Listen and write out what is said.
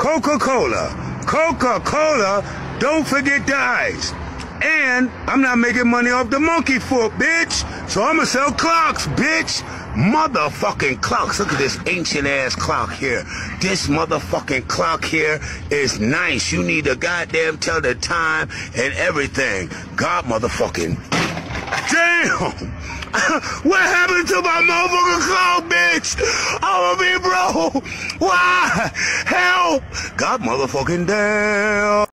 Coca-Cola. Coca-Cola, don't forget the ice. And I'm not making money off the monkey foot, bitch. So I'ma sell clocks, bitch. Motherfucking clocks. Look at this ancient ass clock here. This motherfucking clock here is nice. You need to goddamn tell the time and everything. God motherfucking damn. What happened to my motherfucking clock, bitch? I'ma be broke. Why? Help. God motherfucking damn.